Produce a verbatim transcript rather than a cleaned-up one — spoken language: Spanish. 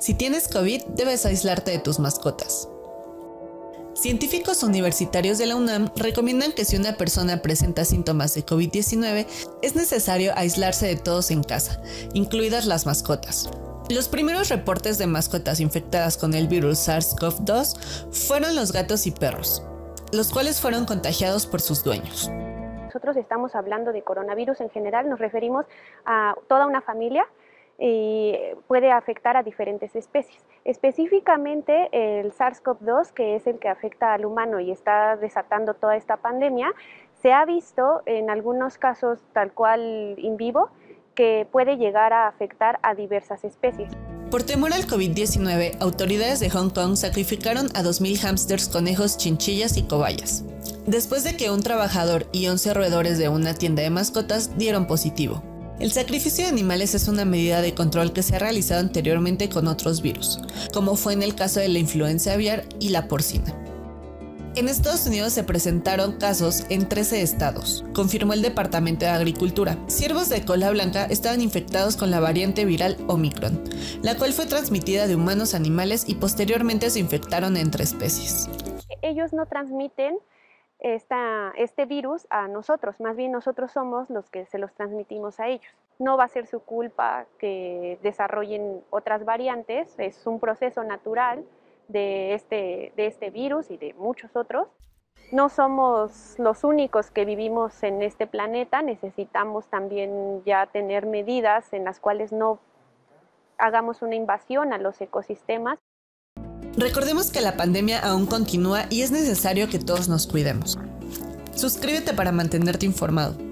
Si tienes COVID, debes aislarte de tus mascotas. Científicos universitarios de la UNAM recomiendan que si una persona presenta síntomas de COVID diecinueve, es necesario aislarse de todos en casa, incluidas las mascotas. Los primeros reportes de mascotas infectadas con el virus SARS CoV dos fueron los gatos y perros, los cuales fueron contagiados por sus dueños. Nosotros estamos hablando de coronavirus en general, nos referimos a toda una familia y puede afectar a diferentes especies. Específicamente el SARS CoV dos, que es el que afecta al humano y está desatando toda esta pandemia, se ha visto en algunos casos tal cual in vivo que puede llegar a afectar a diversas especies. Por temor al COVID diecinueve, autoridades de Hong Kong sacrificaron a dos mil hámsters, conejos, chinchillas y cobayas, después de que un trabajador y once roedores de una tienda de mascotas dieron positivo. El sacrificio de animales es una medida de control que se ha realizado anteriormente con otros virus, como fue en el caso de la influenza aviar y la porcina. En Estados Unidos se presentaron casos en trece estados, confirmó el Departamento de Agricultura. Ciervos de cola blanca estaban infectados con la variante viral Omicron, la cual fue transmitida de humanos a animales y posteriormente se infectaron entre especies. Ellos no transmiten Esta, este virus a nosotros, más bien nosotros somos los que se los transmitimos a ellos. No va a ser su culpa que desarrollen otras variantes, es un proceso natural de este, de este virus y de muchos otros. No somos los únicos que vivimos en este planeta, necesitamos también ya tener medidas en las cuales no hagamos una invasión a los ecosistemas. Recordemos que la pandemia aún continúa y es necesario que todos nos cuidemos. Suscríbete para mantenerte informado.